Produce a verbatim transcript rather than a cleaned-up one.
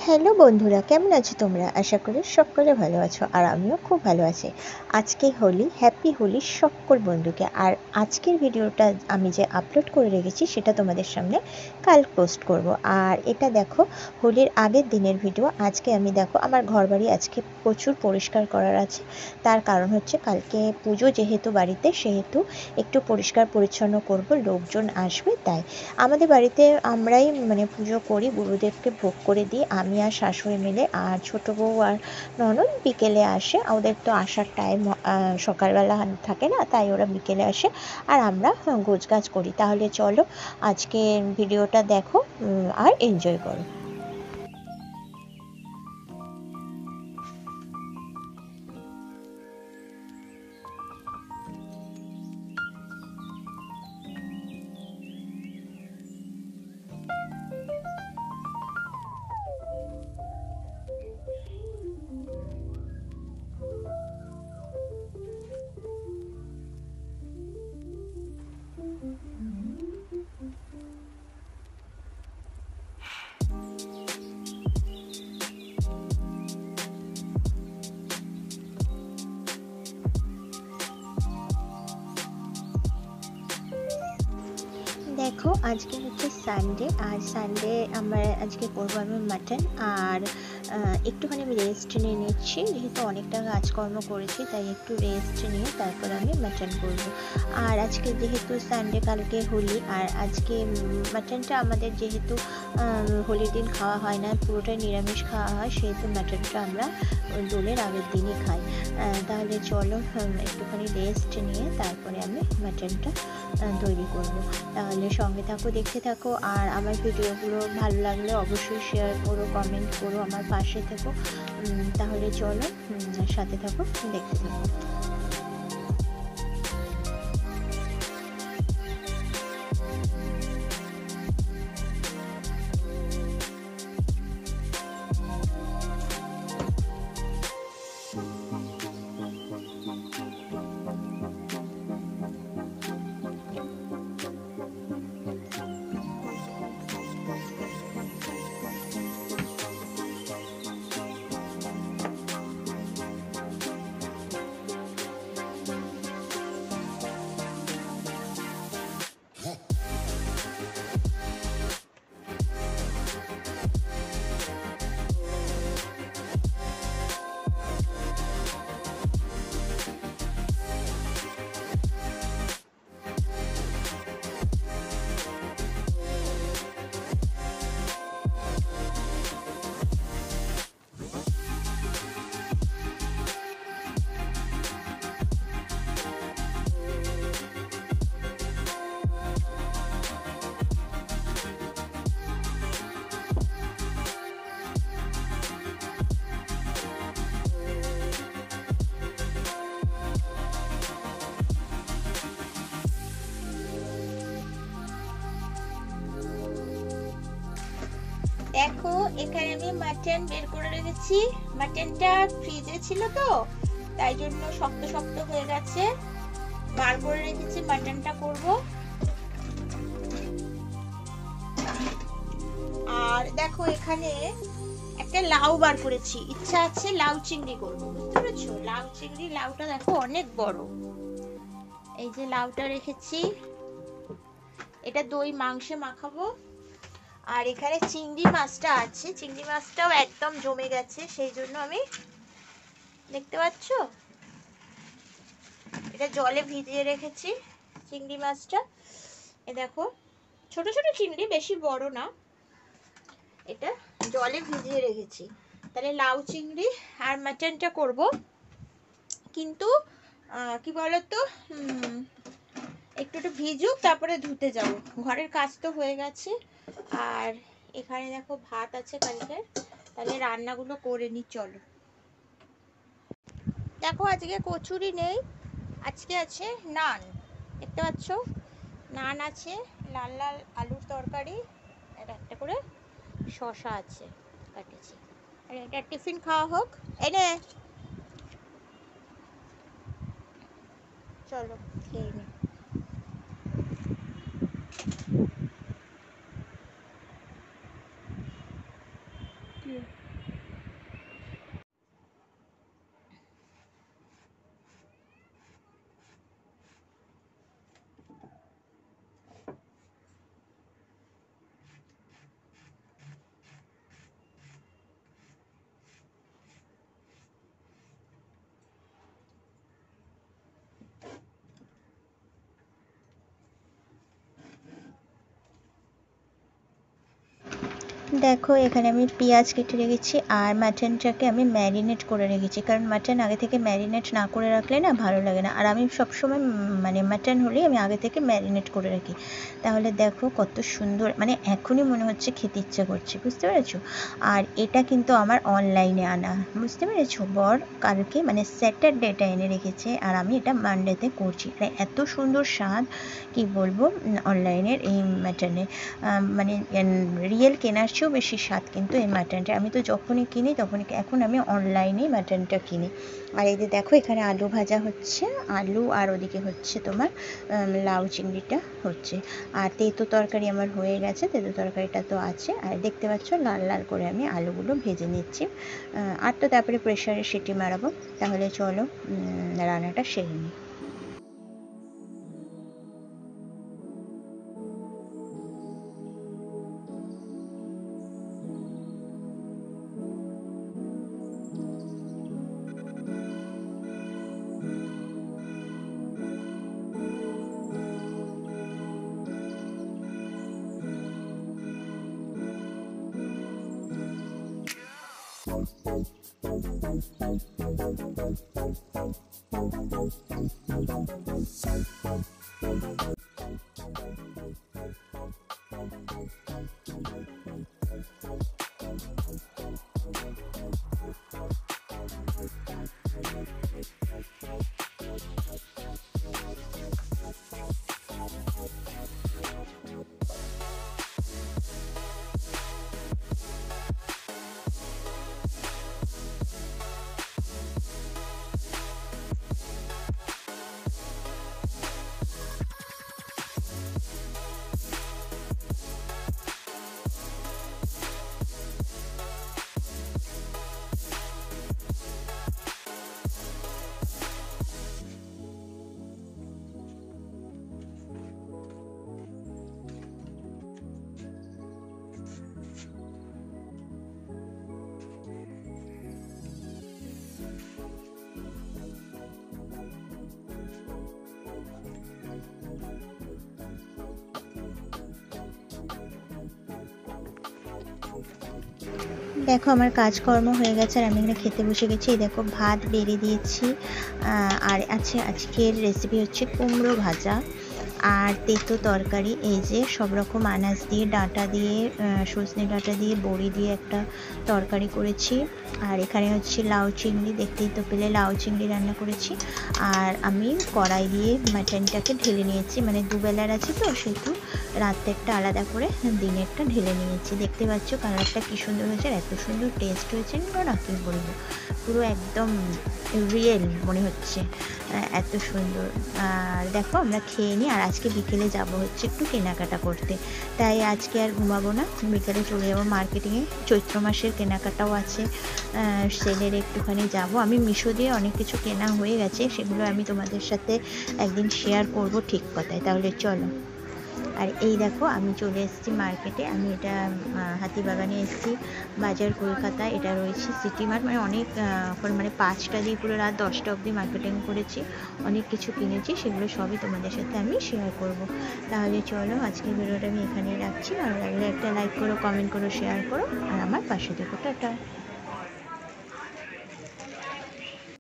Hello বন্ধুরা, কেমন আছো তোমরা? আশা করি সকলে ভালো আছো আর আমিও খুব ভালো আছি। আজকে হোলি, হ্যাপি হোলি সকল বন্ধুকে। আর আজকের ভিডিওটা আমি যে আপলোড করে রেখেছি সেটা তোমাদের সামনে কাল পোস্ট করব। আর এটা দেখো হোলির আগের দিনের ভিডিও। আজকে আমি দেখো আমার ঘরবাড়ি আজকে প্রচুর পরিষ্কার করার আছে। তার কারণ হচ্ছে কালকে পুজো যেহেতু বাড়িতে, সেহেতু একটু পরিষ্কার পরিচ্ছন্ন করব, লোকজন আসবে তাই। আমাদের বাড়িতে আমরাই মানে পুজো করি, গুরুদেবকে ভোগ করে দিই আমি আর শাশুড়ি মিলে। আর ছোটো বউ আর ননদ বিকেলে আসে, ওদের তো আসার টাইম সকালবেলা থাকে না, তাই ওরা বিকেলে আসে আর আমরা গোছগাছ করি। তাহলে চলো আজকে ভিডিওটা দেখো আর এনজয় করো। দেখো আজকে হচ্ছে সানডে, আর সানডে আমার আজকে করবো আমি মাটন। আর একটুখানি আমি রেস্ট নিয়ে নিচ্ছি, যেহেতু অনেকটা কাজকর্ম করেছি তাই একটু রেস্ট নিয়ে তারপর আমি মাটন করবো। আর আজকে যেহেতু সানডে, কালকে হোলি, আর আজকে মাটনটা আমাদের যেহেতু হোলির দিন খাওয়া হয় না, পুরোটাই নিরামিষ খাওয়া হয়, সেহেতু মাটনটা আমরা দোলের আগের দিনই খাই। তাহলে চলো একটুখানি রেস্ট নিয়ে তারপরে আমি মাটনটা তৈরি করব। তাহলে সঙ্গে থাকো, দেখতে থাকো। আর আমার ভিডিওগুলো ভালো লাগলে অবশ্যই শেয়ার করো, কমেন্ট করো, আমার পাশে থেকো। তাহলে চলো সাথে থাকো, দেখতে থাকো। দেখো এখানে আমি মাটন বের করে রেখেছি। মাটনটা ফ্রিজে ছিল তো তাই জন্য শক্ত শক্ত হয়ে গেছে, বার করে রেখেছি। মাটনটা করব। আর দেখো এখানে একটা লাউ বার করেছি, ইচ্ছা আছে লাউ চিংড়ি করবো, বুঝতে পেরেছো? লাউ চিংড়ি, লাউটা দেখো অনেক বড়। এই যে লাউটা রেখেছি, এটা দই মাংসে মাখাবো। আর এখানে চিংড়ি মাছটা আছে, চিংড়ি মাছটাও একদম জমে গেছে, সেই জন্য আমি, দেখতে পাচ্ছ, এটা জলে ভিজিয়ে রেখেছি চিংড়ি মাছটা। এ দেখো ছোট ছোট চিংড়ি, বেশি বড় না, এটা জলে ভিজিয়ে রেখেছি। তাহলে লাউ চিংড়ি আর মাটনটা করব। কিন্তু কি বলতো, একটু একটু ভিজুক, তারপরে ধুতে যাব। ঘরের কাজ তো হয়ে গেছে। আর এখানে দেখো ভাত আছে কালকে, তাহলে রান্নাগুলো করে নি, চলো। দেখো আজকে কচুরি নেই, আজকে আছে নান, দেখতে পাচ্ছ, নান আছে, লাল লাল আলুর তরকারি, আর একটা করে শসা আছে কাটেছি। আর এটা টিফিন খাওয়া হোক, এনে চলো খেয়ে নি। দেখো এখানে আমি পেঁয়াজ কেটে রেখেছি আর মাটনটাকে আমি ম্যারিনেট করে রেখেছি, কারণ মাটন আগে থেকে ম্যারিনেট না করে রাখলে না ভালো লাগে না। আর আমি সবসময় মানে মাটন হলেই আমি আগে থেকে ম্যারিনেট করে রাখি। তাহলে দেখো কত সুন্দর, মানে এখনই মনে হচ্ছে খেতে ইচ্ছা করছে, বুঝতে পেরেছো। আর এটা কিন্তু আমার অনলাইনে আনা, বুঝতে পেরেছো। বর কালকে মানে স্যাটারডেটা এনে রেখেছে আর আমি এটা মানডেতে করছি। মানে এত সুন্দর স্বাদ কি বলবো অনলাইনের এই মাটনে, মানে রিয়েল কেনার চেয়েও বেশি স্বাদ কিন্তু এই মাটনটা। আমি তো যখনই কিনি তখনই, এখন আমি অনলাইনেই মাটনটা কিনি। আর এই যে দেখো এখানে আলু ভাজা হচ্ছে, আলু আর ওদিকে হচ্ছে তোমার লাউ চিংড়িটা হচ্ছে। আর তেঁতো তরকারি আমার হয়ে গেছে, তেঁতো তরকারিটা তো আছে। আর দেখতে পাচ্ছ লাল লাল করে আমি আলুগুলো ভেজে নিচ্ছি। আর তো তারপরে প্রেশারে সিটি মারাবো। তাহলে চলো রান্নাটা সেরে নিই। দেখো আমার কাজকর্ম হয়ে গেছে আর আমি এখানে খেতে বসে গেছি। এই দেখো ভাত বেড়ে দিয়েছি, আর আছে আজকের রেসিপি হচ্ছে কুমড়ো ভাজা আর তেঁতো তরকারি। এই যে সব রকম আনাজ দিয়ে, ডাঁটা দিয়ে, সজনে ডাঁটা দিয়ে, বড়ি দিয়ে একটা তরকারি করেছি। আর এখানে হচ্ছে লাউ চিংড়ি, দেখতেই তো পেলে লাউ চিংড়ি রান্না করেছি। আর আমি কড়াই দিয়ে মাটনটাকে ঢেলে নিয়েছি, মানে দুবেলার আছে তো সেহেতু রাতেরটা আলাদা করে দিনেরটা ঢেলে নিয়েছি। দেখতে পাচ্ছ কালারটা কী সুন্দর হয়েছে, আর এত সুন্দর টেস্ট হয়েছে না কী বলবো, পুরো একদম রিয়েল মনে হচ্ছে, এত সুন্দর। আর দেখো আমরা খেয়ে নিই, আর আজকে বিকেলে যাব হচ্ছে একটু কেনাকাটা করতে, তাই আজকে আর ঘুমাবো না, বিকেলে চলে যাবো মার্কেটিংয়ে। চৈত্র মাসের কেনাকাটাও আছে, সেলের একটুখানি যাব। আমি মিশো দিয়ে অনেক কিছু কেনা হয়ে গেছে, সেগুলো আমি তোমাদের সাথে একদিন শেয়ার করব, ঠিক কথায়। তাহলে চলো। আর এই দেখো আমি চলে এসেছি মার্কেটে, আমি এটা হাতিবাগানে এসেছি, বাজার কলকাতা। এটা রয়েছে সিটি মার্ট, মানে অনেক মানে পাঁচটা দিয়ে পুরো রাত দশটা অবধি মার্কেটিং করেছি, অনেক কিছু কিনেছি, সেগুলো সবই তোমাদের সাথে আমি শেয়ার করব। তাহলে চলো আজকের ভিডিওটা আমি এখানেই রাখছি। ভালো লাগলে একটা লাইক করো, কমেন্ট করো, শেয়ার করো, আর আমার পাশে থেকো। টাটা।